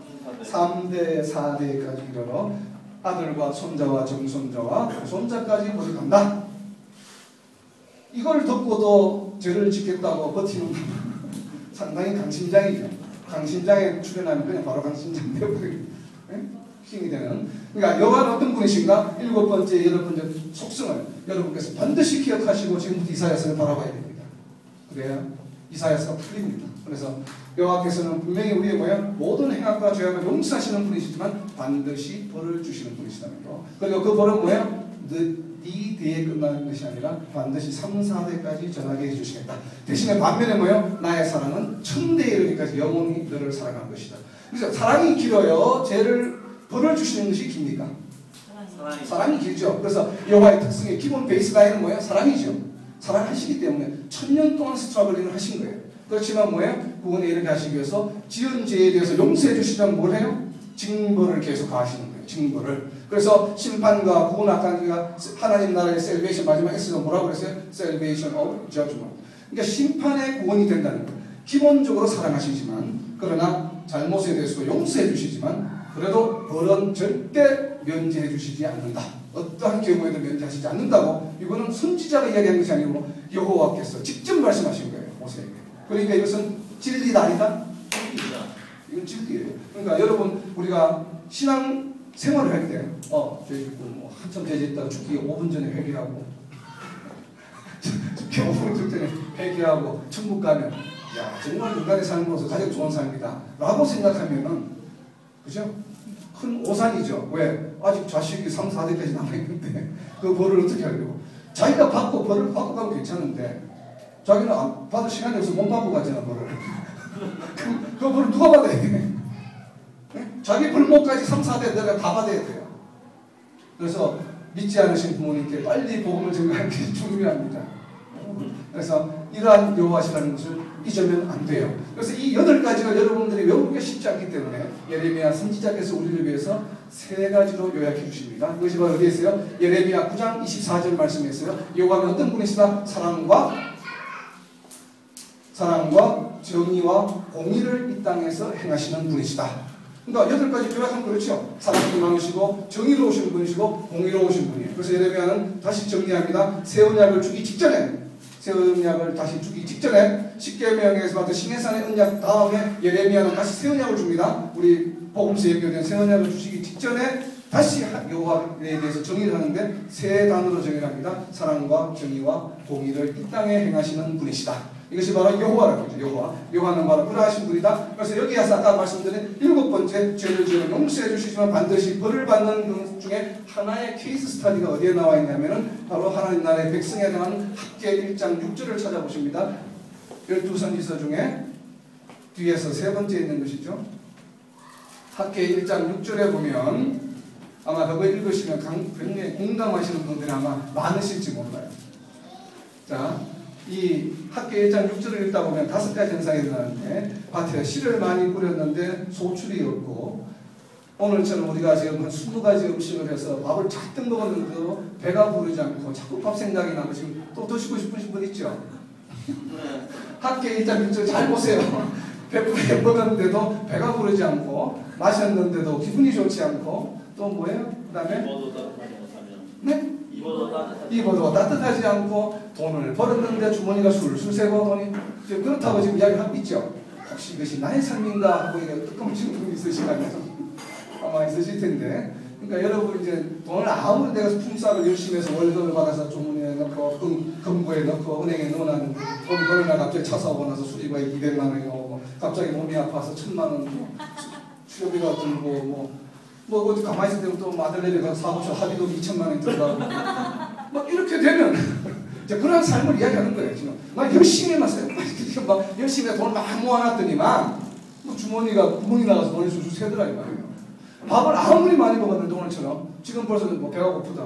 삼 대, 사 대까지 이르러 아들과 손자와 정손자와 손자까지 벌이 간다. 이걸 듣고도 죄를 짓겠다고 버티는 상당히 강심장이죠. 강심장에 출연하면 그냥 바로 강심장 되어버리고 힘이 되는. 그러니까 여호와는 어떤 분이신가? 일곱 번째, 여덟 번째 속성을 여러분께서 반드시 기억하시고 지금부터 이사야서를 바라봐야 됩니다. 그래야 이사야서가 풀립니다. 그래서 여호와께서는 분명히 우리의 뭐야? 모든 행악과 죄악을 용서하시는 분이시지만 반드시 벌을 주시는 분이시다는 거. 그리고 그 벌은 뭐야? 네 대에 끝나는 것이 아니라 반드시 삼, 사 대까지 전하게 해주시겠다. 대신에 반면에 뭐예요? 나의 사랑은 천대에 이르기까지 영원히 너를 사랑할 것이다. 그래서 사랑이 길어요? 죄를 벌을 주시는 것이 깁니까? 사랑이, 사랑이 길죠. 그래서 여호와의 특성의 기본 베이스라인은 뭐예요? 사랑이죠. 사랑하시기 때문에 천년 동안 스트러글링을 하신 거예요. 그렇지만 뭐예요? 구원에 이르게 하시기 위해서 지은 죄에 대해서 용서해 주시면 뭘 해요? 징벌을 계속 가하시는 거예요. 징벌을. 그래서 심판과 구원 아까가 하나님 나라의 셀베이션 마지막 에스가 뭐라고 그랬어요? Salvation of Judgment. 그러니까 심판의 구원이 된다는 거예요. 기본적으로 사랑하시지만 그러나 잘못에 대해서도 용서해 주시지만 그래도 벌은 절대 면제해 주시지 않는다. 어떠한 경우에도 면제하시지 않는다고. 이거는 선지자가 이야기한 것이 아니고 여호와께서 직접 말씀하신 거예요. 모세에게. 그러니까 이것은 진리다 아니다? 진리다. 이건 진리예요. 그러니까 여러분 우리가 신앙 생활을 할 때 어, 저희 뭐 한참 죄짓다가 죽기 오 분 전에 회개하고 죽기 오 분 전에 회개하고 천국 가면 야 정말 인간의 삶으로서 가장 좋은 삶이다 라고 생각하면은 그죠? 큰 오산이죠. 왜? 아직 자식이 삼, 사 대까지 남아있는데 그 벌을 어떻게 하려고. 자기가 받고 벌을 받고 가면 괜찮은데 자기는 안, 받을 시간이 없어서 못 받고 가잖아 벌을. 그, 그 벌을 누가 받아야 돼? 네? 자기 벌목까지 삼, 사 대 내가 다 받아야 돼요. 그래서 믿지 않으신 부모님께 빨리 복음을 전가하는 게 중요합니다. 그래서 이러한 여호와시라는 것을 잊으면 안 돼요. 그래서 이 여덟 가지가 여러분들이 외우기가 쉽지 않기 때문에 예레미야 선지자께서 우리를 위해서 세 가지로 요약해 주십니다. 그것이 바로 어디에 있어요? 예레미야 구 장 이십사 절 말씀에 있어요. 여호와는 어떤 분이시다? 사랑과 사랑과 정의와 공의를 이 땅에서 행하시는 분이시다. 그러니까 여덟 가지 요약하면 그렇죠. 사랑이 많으시고 정의로우신 분이시고 공의로우신 분이에요. 그래서 예레미야는 다시 정리합니다. 새 언약을 주기 직전에 새 언약을 다시 주기 직전에 십계명에서 받은 시내산의 언약 다음에 예레미야는 다시 새 언약을 줍니다. 우리 복음서 예표된 새 언약을 주시기 직전에 다시 여호와에 대해서 정의를 하는데 세 단어로 정의를 합니다. 사랑과 정의와 공의를 이 땅에 행하시는 분이시다. 이것이 바로 여호와라고 하죠. 여호와. 여호와는 바로 그러하신 분이다. 그래서 여기에서 아까 말씀드린 일곱 번째 죄를 지으면 용서해 주시지만 반드시 벌을 받는 것 중에 하나의 케이스 스타디가 어디에 나와 있냐면은 바로 하나님 나라의 백성에 대한 학계 일 장 육 절을 찾아보십니다. 열두 선지서 중에 뒤에서 세 번째 있는 것이죠. 학계 일 장 육 절에 보면 아마 그거 읽으시면 굉장히 공감하시는 분들이 아마 많으실지 몰라요. 자, 이 학계 일 장 육 절을 읽다 보면 다섯 가지 현상이 일어나는데 밭에 씨를 많이 뿌렸는데 소출이 없고 오늘처럼 우리가 지금 한 스무 가지 음식을 해서 밥을 잔뜩 먹었는데도 배가 부르지 않고 자꾸 밥 생각이 나고 지금 또 드시고 싶으신 분 있죠? 학계 일 장 육 절 잘 보세요. 배부르게 먹었는데도 배가 부르지 않고 마셨는데도 기분이 좋지 않고 또 뭐예요? 그 다음에 네? 입어도 따뜻하지 않고 돈을 벌었는데 주머니가 술술 새고 돈이 지금 그렇다고 지금 이야기하고 있죠. 혹시 이것이 나의 삶인가 하고 뜨끔하신 분이 있으시다면 아마 있으실 텐데, 그러니까 여러분 이제 돈을 아무리 내가 품삯을 열심히 해서 월급을 받아서 주머니에 넣고 금, 금고에 넣고 은행에 넣어놨는데 돈이 어느 날 갑자기 차 사고 나서 수리비가 이백만 원이 오고 갑자기 몸이 아파서 천만 원 뭐, 치료비가 들고 뭐 뭐 어디 가만히 있을 때는 또 아들내리 가서 사무실 합의도 이천만 원이 들어가고 막 이렇게 되면 이제 그런 삶을 이야기하는 거예요. 지금 막 열심히 해놨어요. 막 열심히 돈을 막 모아놨더니만 뭐 주머니가 구멍이 나가서 돈이 술술 새더라 이 말이에요. 밥을 아무리 많이 먹었는데 오늘처럼 지금 벌써 뭐 배가 고프다.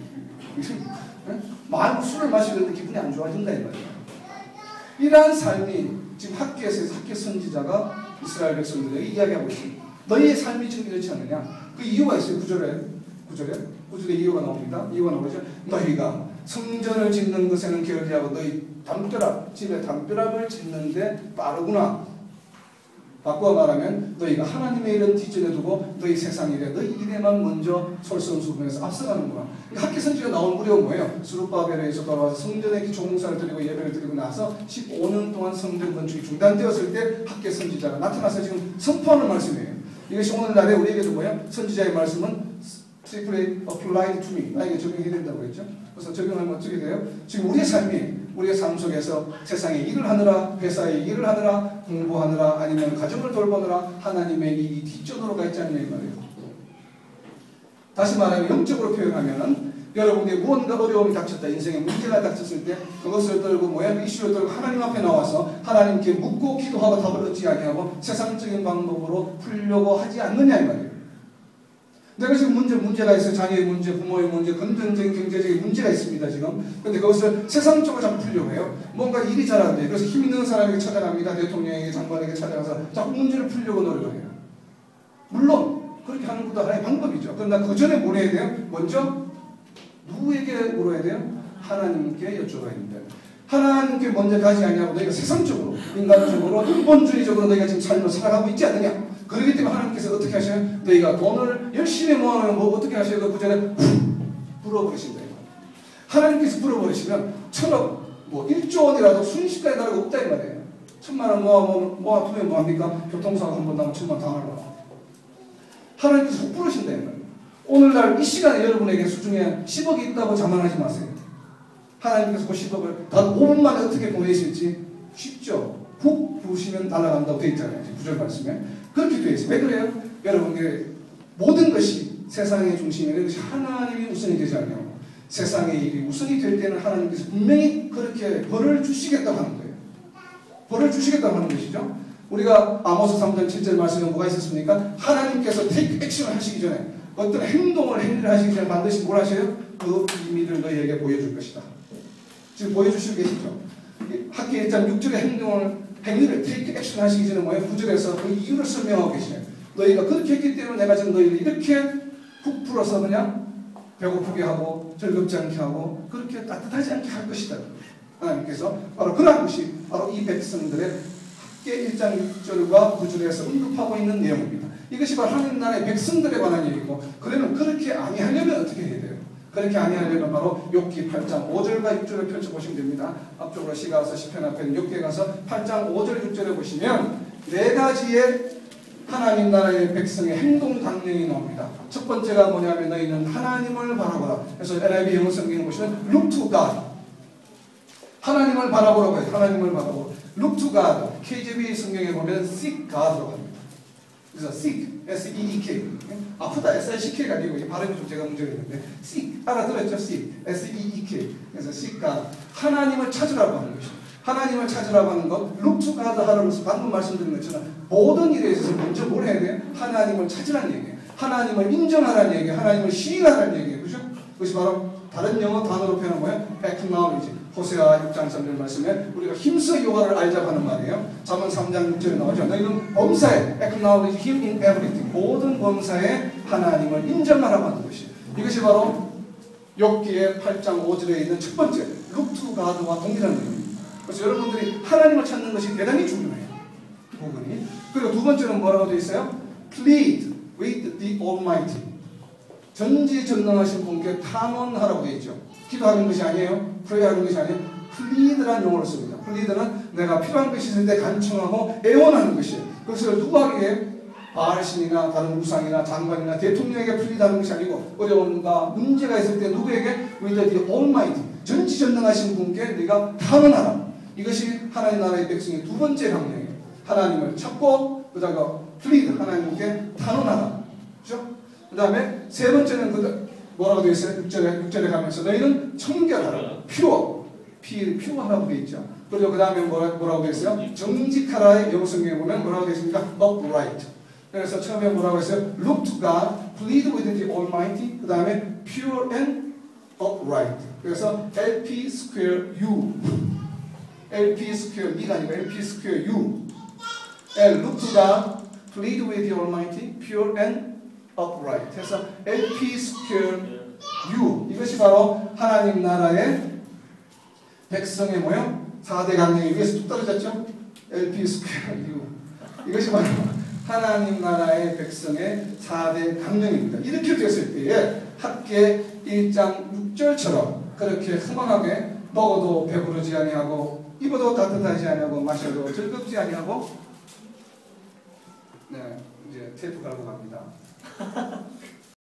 말 술을 마시는데 기분이 안 좋아진다 이 말이에요. 이러한 삶이 지금 학계에서 학계 선지자가 이스라엘 백성들에게 이야기하고 있습니다. 너희의 삶이 지금 이렇지 않느냐? 그 이유가 있어요. 구절에 구절에 구절에 이유가 나옵니다. 이유가 나오죠. 너희가 성전을 짓는 것에는 게을리하고 너희 담벼락 집에 담벼락을 짓는데 빠르구나. 바꿔 말하면 너희가 하나님의 일은 뒷전에 두고 너희 세상 일에 너희 일에만 먼저 솔선수범해서 앞서가는구나. 학계 선지가 나온 무렵 뭐예요? 스룹바벨에서 돌아와서 성전에 기초공사를 드리고 예배를 드리고 나서 십오 년 동안 성전 건축이 중단되었을 때 학계 선지자가 나타나서 지금 선포하는 말씀이에요. 이것이 오늘날에 우리에게도 뭐예요? 선지자의 말씀은 strictly applied to me. 나에게 적용해야 된다고 했죠. 그래서 적용하면 어떻게 돼요? 지금 우리의 삶이 우리의 삶 속에서 세상에 일을 하느라, 회사에 일을 하느라, 공부하느라, 아니면 가정을 돌보느라 하나님의 일이 뒷전으로 가 있지 않냐 이 말이에요. 다시 말하면 영적으로 표현하면 여러분이 무언가 어려움이 닥쳤다, 인생에 문제가 닥쳤을 때 그것을 떨고 뭐야? 이슈를 떨고 하나님 앞에 나와서 하나님께 묻고 기도하고 답을 얻지 아니하고 세상적인 방법으로 풀려고 하지 않느냐 이 말이에요. 내가 지금 문제, 문제가 있어요. 자녀의 문제, 부모의 문제, 금전적인, 경제적인 문제가 있습니다, 지금. 근데 그것을 세상적으로 자꾸 풀려고 해요. 뭔가 일이 잘 안 돼요. 그래서 힘 있는 사람에게 찾아갑니다. 대통령에게, 장관에게 찾아가서 자꾸 문제를 풀려고 노력을 해요. 물론, 그렇게 하는 것도 하나의 방법이죠. 그러나 그 전에 뭘 해야 돼요? 먼저, 누구에게 물어야 돼요? 하나님께 여쭤봐야 됩니다. 하나님께 먼저 가지 않냐고 너희가 세상적으로, 인간적으로, 인본주의적으로 너희가 지금 삶을 살아가고 있지 않느냐? 그렇기 때문에 하나님께서 어떻게 하셔요? 너희가 돈을 열심히 모아놓으면 뭐 어떻게 하셔요? 그 구절에 훅 불어버리신다. 하나님께서 불어버리시면 천억, 뭐 일조 원이라도 순식간에 나라가 없다 이 말이에요. 천만 원 모아, 모아 두면 뭐합니까? 교통사고 한 번 나면 천만 다 날라. 하나님께서 훅 부르신다 이 말이에요. 오늘날 이 시간에 여러분에게 수중에 십억이 있다고 자만하지 마세요. 하나님께서 그 십억을 단 오 분 만에 어떻게 보내실지 쉽죠. 훅 부으시면 날아간다고 되어 있잖아요. 구절 말씀에. 그렇게 되어 있어요. 왜 그래요? 여러분의 모든 것이 세상의 중심이 아니라 것이 하나님이 우선이 되지 않냐고. 세상의 일이 우선이 될 때는 하나님께서 분명히 그렇게 벌을 주시겠다고 하는 거예요. 벌을 주시겠다고 하는 것이죠. 우리가 아모스 삼 장 칠 절 말씀에 뭐가 있었습니까? 하나님께서 테이크 액션을 하시기 전에 어떤 행동을 행위를 하시기 전에 반드시 뭘 하셔요? 그 비밀을 너희에게 보여줄 것이다. 지금 보여주시고 계시죠? 학계 일 장 육 절의 행동을 행위를 테이크 액션 하시기 전에 뭐예요? 구 절에서 그 이유를 설명하고 계시네요. 너희가 그렇게 했기 때문에 내가 지금 너희를 이렇게 훅 풀어서 그냥 배고프게 하고 즐겁지 않게 하고 그렇게 따뜻하지 않게 할 것이다. 하나님께서 바로 그러한 것이 바로 이 백성들의 학계 일 장 육 절과 구 절에서 언급하고 있는 내용입니다. 이것이 바로 하나님 나라의 백성들에 관한 얘기고, 그러면 그렇게 아니하려면 어떻게 해야 돼요? 그렇게 아니하려면 바로 욥기 팔 장 오 절과 육 절을 펼쳐보시면 됩니다. 앞쪽으로 시가 와서 시편 앞에는 욥기에 가서 팔 장 오 절 육 절에 보시면 네 가지의 하나님 나라의 백성의 행동 강령이 나옵니다. 첫 번째가 뭐냐면 너희는 하나님을 바라보라. 그래서 엔 아이 비 영어 성경에 보시면 look to God. 하나님을 바라보라고 해요. 하나님을 바라보라. look to God. 케이 제이 비 성경에 보면 seek God라고 합니다. 그래서 seek, 에스 이 이 케이. 아프다, 에스 아이 씨 케이가 아니고 이 발음이 좀 제가 문제가 있는데 seek, 알아들었죠? seek, 에스 이 이 케이. 그래서 seek God. 하나님을 찾으라고 하는 것이죠. 하나님을 찾으라고 하는 것, look to God 하면서 방금 말씀드린 것처럼 모든 일에 있어서 먼저 뭘 해야 돼요? 하나님을 찾으라는 얘기예요. 하나님을 인정하라는 얘기예요. 하나님을 시인하라는 얘기예요. 그죠? 그것이 바로 다른 영어 단어로 표현한 거예요. acknowledge. 호세아 육 장 삼 절 말씀에 우리가 힘써 여호와를 알자고 하는 말이에요. 잠언 삼 장 육 절에 나오죠. 너희는 범사에 acknowledge him in everything. 모든 범사에 하나님을 인정하라고 하는 것이에요. 이것이 바로 욥기의 팔 장 오 절에 있는 첫 번째 look to God와 동일한 내용입니다. 그래서 여러분들이 하나님을 찾는 것이 대단히 중요해요. 부분이. 그리고 두 번째는 뭐라고 되어 있어요? Plead with the Almighty. 전지전능하신 분께 탄원하라고 되어 있죠. 기도하는 것이 아니에요. 프레이하는 것이 아니에요. plead라는 용어를 씁니다. plead는 내가 필요한 것이 있을 때 간청하고 애원하는 것이에요. 그것을 누구에게 바알신이나 다른 우상이나 장관이나 대통령에게 plead하는 것이 아니고 어려움과 문제가 있을 때 누구에게 with the Almighty 전지전능하신 분께 네가 탄원하라. 이것이 하나님 나라의 백성의 두 번째 강령이에요. 하나님을 찾고 그 다음에 plead 하나님께 탄원하라. 그렇죠? 그 다음에 세 번째는 그 뭐라고 되어 있어요? 육 절에, 육 절에 가면서 너희는 청결하라. pure. pure하라고 되어 있죠. 그리고 그 다음에 뭐라, 뭐라고 되어 있어요? 정직하라의 영어 성경에 보면 뭐라고 되어 있습니까? upright. 그래서 처음에 뭐라고 했어요? look to God, plead with the Almighty. 그 다음에 pure and upright. 그래서 엘 피 square U. 엘 피 square E가 아니고 엘 피 square U. And look to God, plead with the Almighty, pure and upright. 그래서 엘 피 square U. 이것이 바로 하나님 나라의 백성의 뭐요? 사 대 강령이 위에서 뚝 떨어졌죠? 엘 피 square U. 이것이 바로 하나님 나라의 백성의 사 대 강령입니다. 이렇게 됐을 때에 학계 일 장 육 절처럼 그렇게 흥망하게 먹어도 배부르지 아니하고 입어도 따뜻하지 아니하고 마셔도 즐겁지 아니하고 네 이제 테이프 갈고 갑니다.